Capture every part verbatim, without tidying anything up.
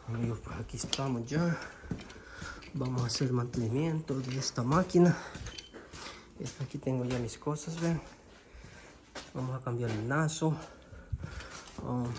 Amigos, pues aquí estamos ya. Vamos a hacer mantenimiento de esta máquina. Aquí tengo ya mis cosas, ven. Vamos a cambiar el lazo. Um,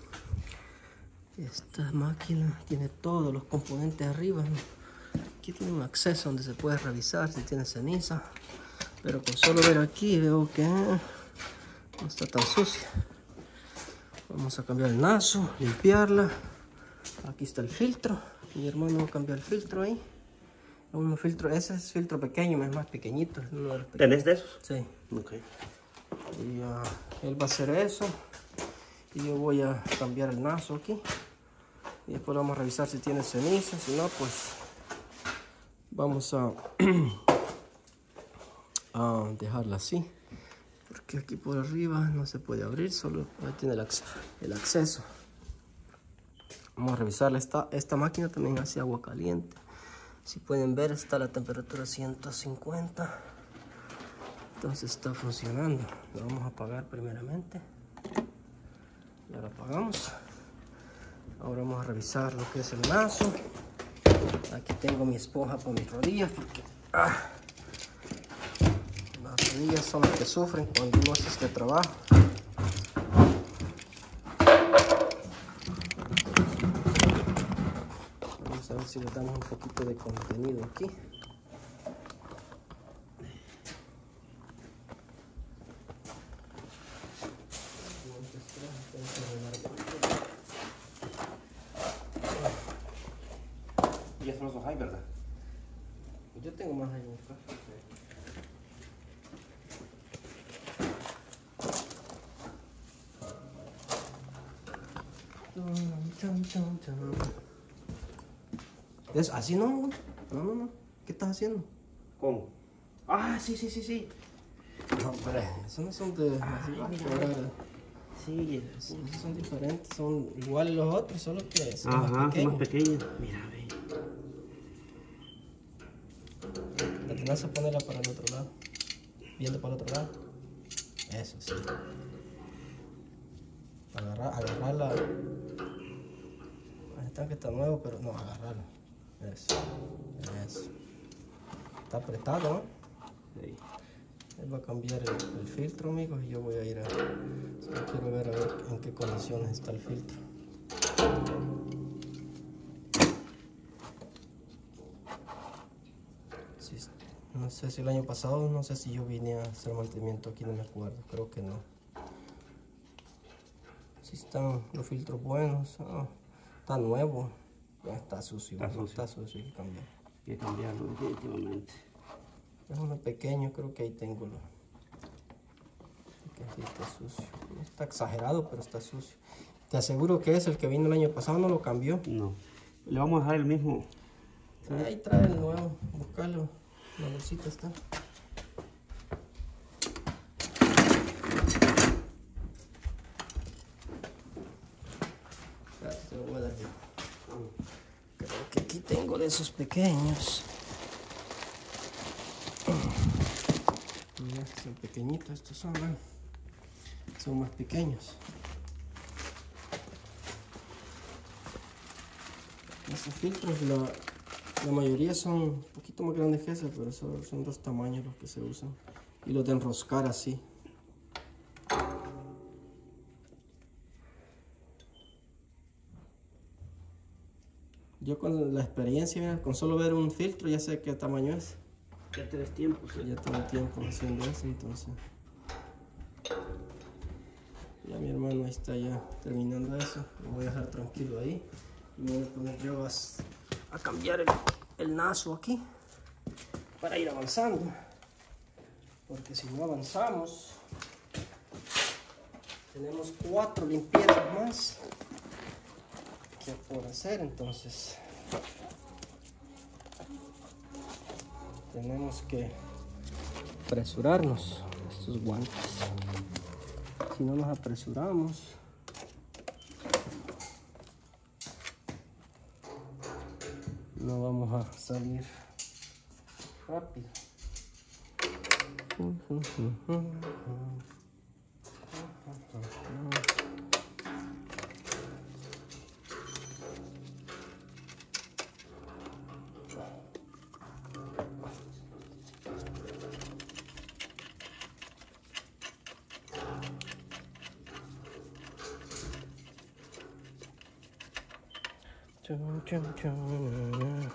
esta máquina tiene todos los componentes arriba, ¿no? Aquí tiene un acceso donde se puede revisar si tiene ceniza, pero con solo ver aquí veo que no está tan sucia. Vamos a cambiar el lazo, limpiarla. Aquí está el filtro. Mi hermano va a cambiar el filtro ahí. Un filtro, ese es filtro pequeño, es más pequeñito. Es uno de los ¿Tenés de esos? Sí. Ok. Y uh, él va a hacer eso. Y yo voy a cambiar el lazo aquí. Y después vamos a revisar si tiene ceniza. Si no, pues vamos a, a dejarla así. Porque aquí por arriba no se puede abrir, solo ahí tiene el, ac el acceso. Vamos a revisarla. Esta, esta máquina también hace agua caliente. Si pueden ver, está la temperatura ciento cincuenta. Entonces está funcionando. Lo vamos a apagar primeramente. Ya lo apagamos. Ahora vamos a revisar lo que es el lazo. Aquí tengo mi esponja para mis rodillas porque ah, las rodillas son las que sufren cuando uno hace este trabajo. Vamos a ver si le damos un poquito de contenido aquí. Y eso no los hay, ¿verdad? Yo tengo más ahí en el carro. ¿Es así no? No, no, no. ¿Qué estás haciendo? ¿Cómo? Ah, sí, sí, sí, sí. No, hombre, esos no son de... Ah, así, mira, ahora, sí, esos son diferentes, son iguales los otros, solo que son ajá, más pequeños. más pequeños. Mira, ve. La tenés que ponerla para el otro lado. Viendo para el otro lado. Eso, sí. Agarrar, agarrarla. El tanque está nuevo, pero no, agarrarlo. Eso. Eso. Está apretado, ¿no? Sí. Él va a cambiar el, el filtro, amigos, y yo voy a ir a... Solo quiero ver a ver en qué condiciones está el filtro. Sí, no sé si el año pasado, no sé si yo vine a hacer mantenimiento aquí, no me acuerdo, creo que no. Si están los filtros buenos, oh, está nuevo, ya está sucio, Está no, sucio. está sucio, hay que cambiar. Hay que cambiarlo definitivamente. Es uno pequeño, creo que ahí tengo lo. Que sí está sucio. No está exagerado, pero está sucio. Te aseguro que es el que vino el año pasado, no lo cambió. No. Le vamos a dejar el mismo. ¿Sí? Ahí trae el nuevo, buscarlo. La bolsita está. Espérate, te lo voy a dar yo. Creo que aquí tengo de esos pequeños. Mira, son pequeñitos, estos son, ¿no? Son más pequeños. Esos filtros, la, la mayoría son un poquito más grandes que ese, pero son, son dos tamaños los que se usan. Y los de enroscar así. Yo con la experiencia, mira, con solo ver un filtro ya sé qué tamaño es. Ya tenés tiempo, sí. Ya tengo tiempo haciendo eso, entonces. Ya mi hermano ahí está ya terminando eso. Lo voy a dejar tranquilo ahí. Y me voy a poner yo a, a cambiar el, el lazo aquí para ir avanzando. Porque si no avanzamos, tenemos cuatro limpiezas más que por hacer, entonces tenemos que apresurarnos estos guantes. Si no nos apresuramos, no vamos a salir rápido. Chun, chun, chun.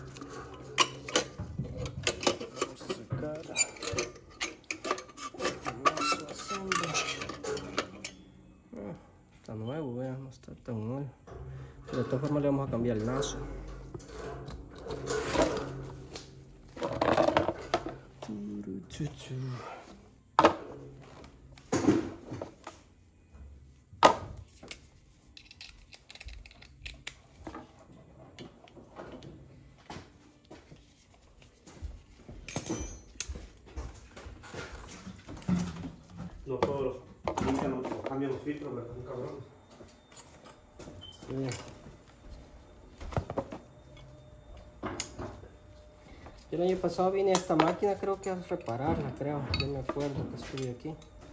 Vamos a sacar el naso assembly. Ah, está nuevo, vean, no está tan nuevo. Pero de todas formas le vamos a cambiar el naso. No todos los limpian los, los cambian los filtros, ¿verdad? Un cabrón. Sí. Yo el año pasado vine a esta máquina, creo que a repararla, creo. Yo me acuerdo que estuve aquí.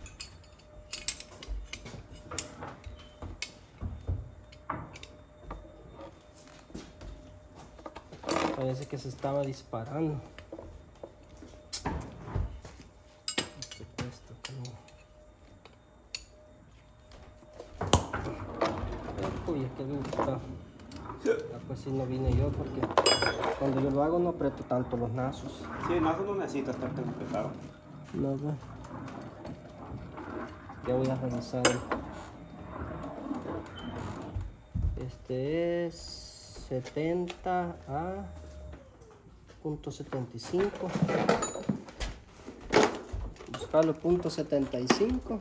Parece que se estaba disparando. Este puesto que no. Uy, qué duro está. Ah, pues sí, no vine yo porque cuando yo lo hago no aprieto tanto los nazos. Sí, el naso no necesita estar tan pesado. No, no. Ya voy a revisar. Este es setenta a punto setenta y cinco. Buscarlo punto setenta y cinco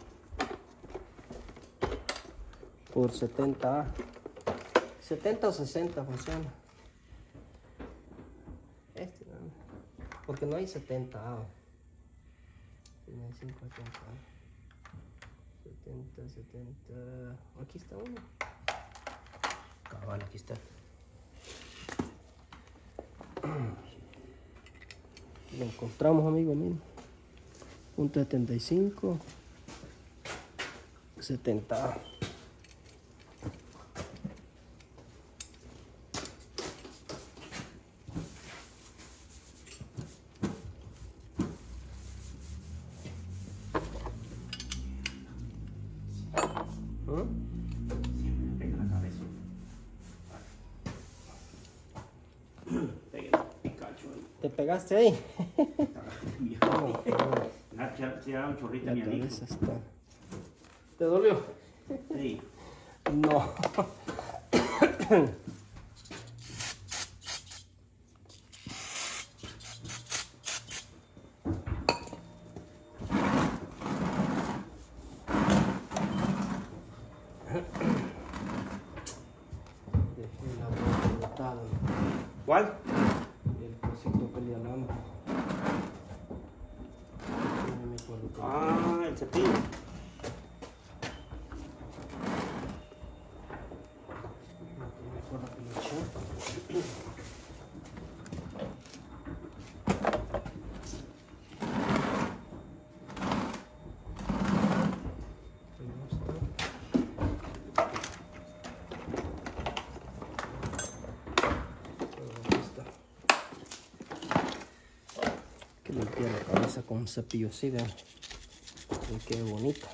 por setenta A. setenta o sesenta funciona. Este no, porque no hay setenta A. Tiene cincuenta A. setenta, setenta. Aquí está uno. Cabal, aquí está. Lo encontramos, amigo mío. Punto setenta y cinco. setenta A. Siempre pega la cabeza. Pegué el Pikachu ahí. ¿Te pegaste ahí? Se da un chorrito La mi amigo. cabeza está. ¿Te dolió? Sí. No. Dejé la boca botada. ¿Cuál? El cosito que le hablamos. No me acuerdo qué. Ah, el cepillo. No me acuerdo que lo eché. Ahí no está. Ahí está. Que limpiar la cabeza con un cepillo así, vean. Y quede bonito.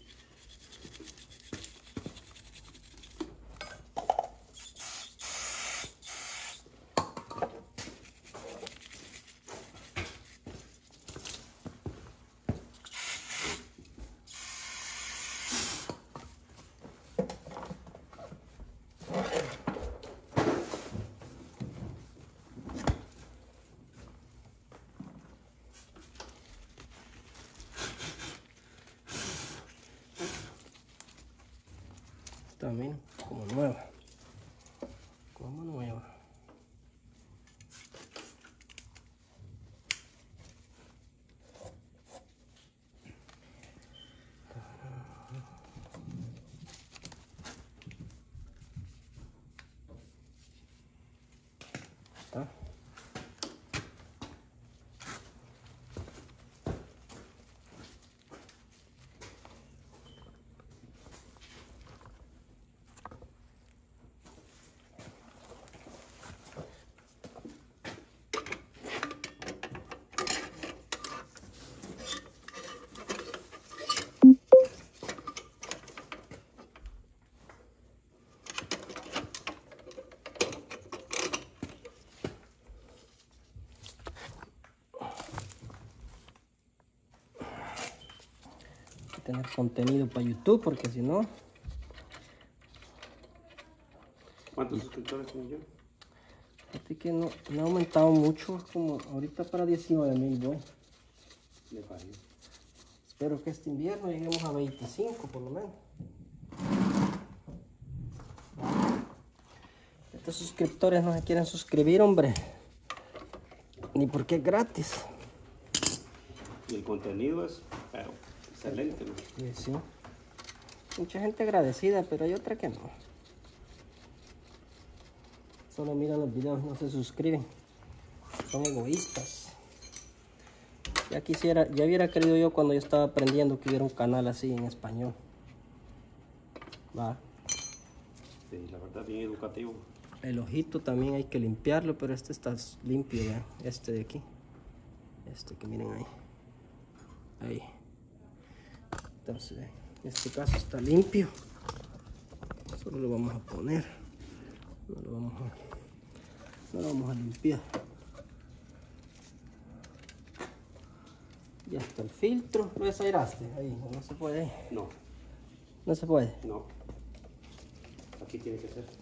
También como nueva, como nueva. ¿Está? tener contenido para YouTube, porque si no... ¿Cuántos suscriptores tengo yo? Fíjate que no, no ha aumentado mucho, como ahorita para diecinueve mil voy. De país. Espero que este invierno lleguemos a veinticinco por lo menos. Estos suscriptores no se quieren suscribir, hombre. Ni porque es gratis. Y el contenido es, pero, excelente, ¿no? Sí, sí. Mucha gente agradecida, pero hay otra que no. Solo miran los videos y no se suscriben. Son egoístas. Ya quisiera, ya hubiera querido yo cuando yo estaba aprendiendo que hubiera un canal así en español. Va. Sí, la verdad, bien educativo. El ojito también hay que limpiarlo, pero este está limpio, ¿verdad? Este de aquí. Este que miren ahí. Ahí. Entonces, en este caso está limpio. Solo lo vamos a poner. No lo vamos a, no lo vamos a limpiar. Ya está el filtro. ¿Lo desairaste? Ahí, no se puede. No, No se puede. no. Aquí tiene que ser.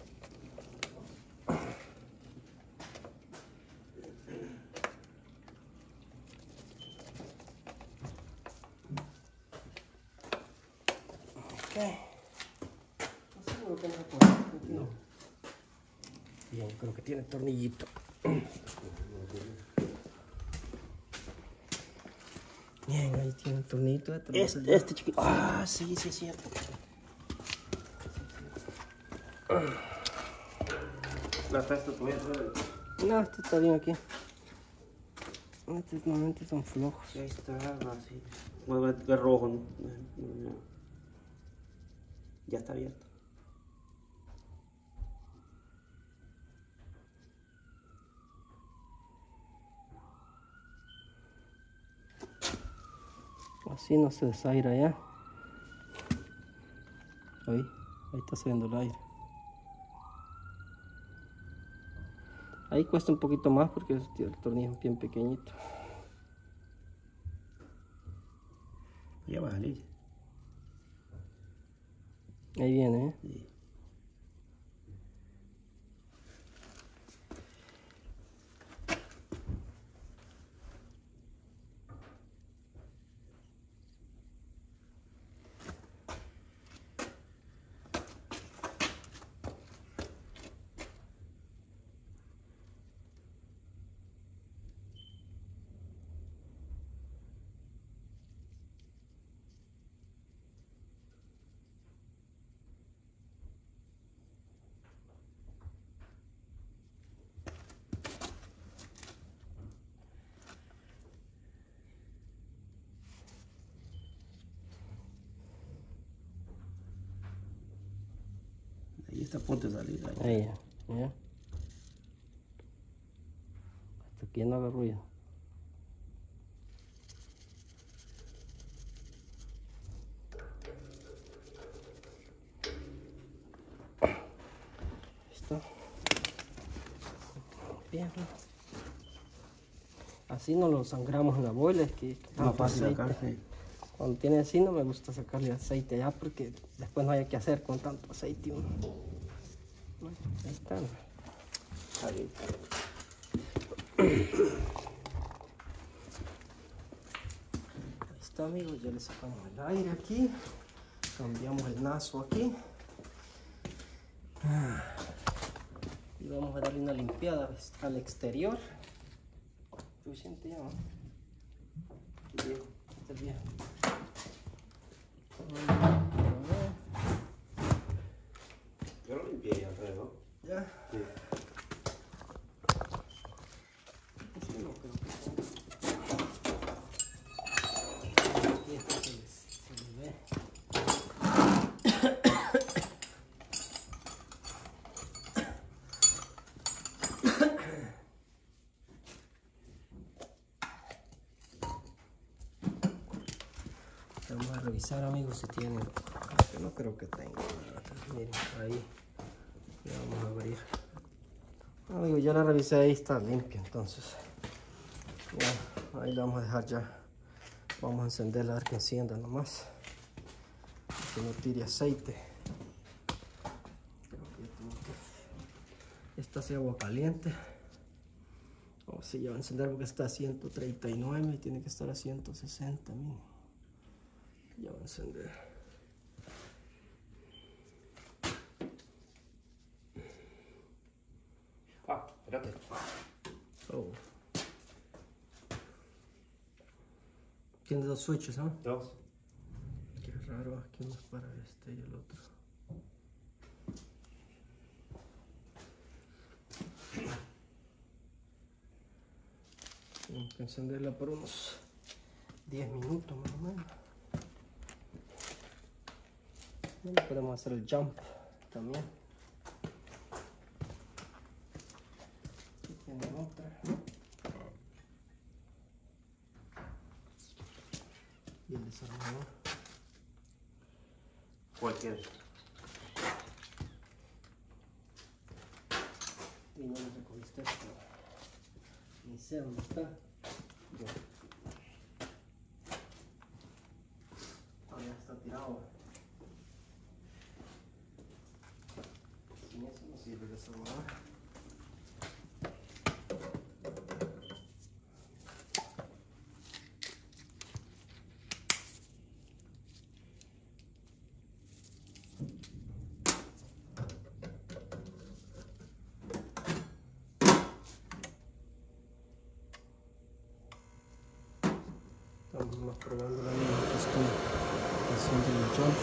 Ok. No seguro que no se puede. No. Bien, creo que tiene tornillito. Bien, ahí tiene un tornillito. Este, este chiquito. Ah, sí, sí, es cierto. La festa voy a hacer. No, este está bien aquí. Estos momentos son flojos. Ahí está, así. Voy a ver rojo, ¿no? No, no. Ya está abierto. Así no se desaira ya. Ahí, ahí está saliendo el aire. Ahí cuesta un poquito más porque el tornillo es bien pequeñito. Ya va a salir. Ahí viene, ¿eh? Sí. Ahí está a punto de salir. Ahí. Ahí, ya. Hasta aquí no haga ruido. Listo. Bien. Así no lo sangramos en la boila, es que Más fácil aceite. acá, sí. Cuando tiene así no me gusta sacarle aceite ya porque después no hay que hacer con tanto aceite. Uno. Bueno, ahí está. Está bien. Ahí está, amigos, ya le sacamos el aire aquí. Cambiamos el naso aquí. Y vamos a darle una limpiada al exterior. Suficiente ya, ¿no? Bien, este es bien. Yo lo limpié ya, creo, ¿no? Ya. Sí. Sí, no creo que sea. Aquí está, se les, se les ve. Vamos a revisar, amigos, si tienen. Yo no creo que tenga nada. Miren, ahí. Ya vamos a abrir. Amigos, ya la revisé, ahí está limpia, entonces. Ya, ahí la vamos a dejar ya. Vamos a encenderla, a ver que encienda nomás. que no tire aceite. Creo que ya tengo que... Esta es agua caliente. O si ya va a encender porque está a ciento treinta y nueve y tiene que estar a ciento sesenta mínimo. Ya va a encender. Ah, espérate. Oh. Tiene dos switches, ¿no? Dos. Qué raro, aquí uno es para este y el otro. Tengo que encenderla por unos diez minutos más o menos. Y podemos hacer el jump también. Aquí tiene otra. Y el desarmador. Cualquier. Y no lo recogiste esto. Ni sé dónde está. Ya. Todavía está tirado. Sin eso no sirve el desarmador. Estamos probando la misma que estoy haciendo el jump.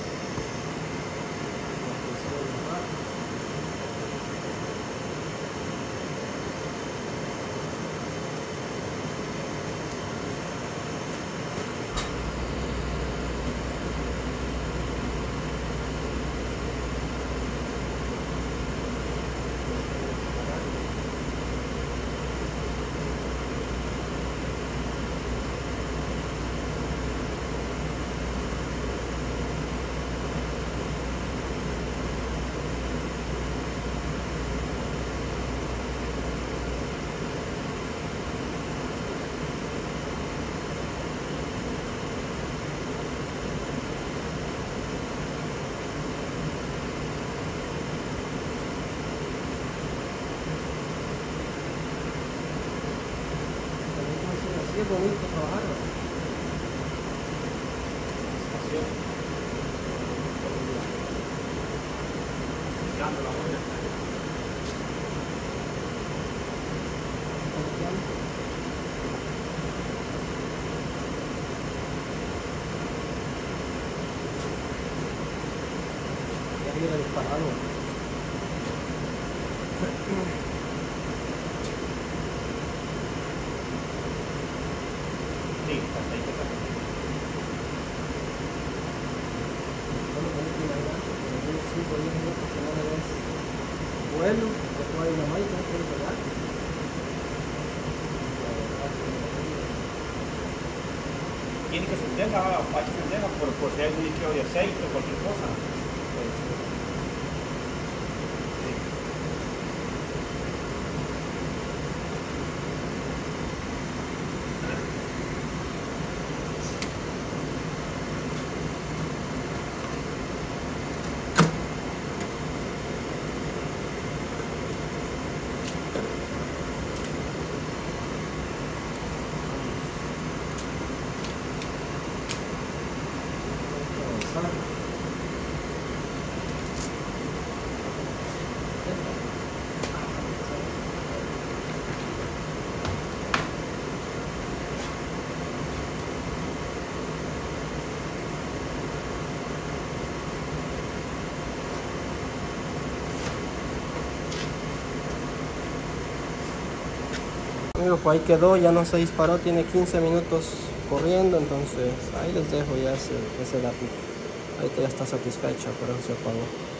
Sí, es bonito trabajarlo. Ya hubiera disparado. Sí, hasta ahí te pasa. Bueno, tengo que imaginar que por unos cinco o diez minutos que no me des vuelo, después hay una máquina que hay que pegar. Tiene que encenderla, hay que encenderla por, por si hay un líquido de aceite o cualquier cosa. Amigos, pues ahí quedó, ya no se disparó, tiene quince minutos corriendo, entonces ahí les dejo ya ese, ese dato. Ahí ya está satisfecha, por eso se apagó.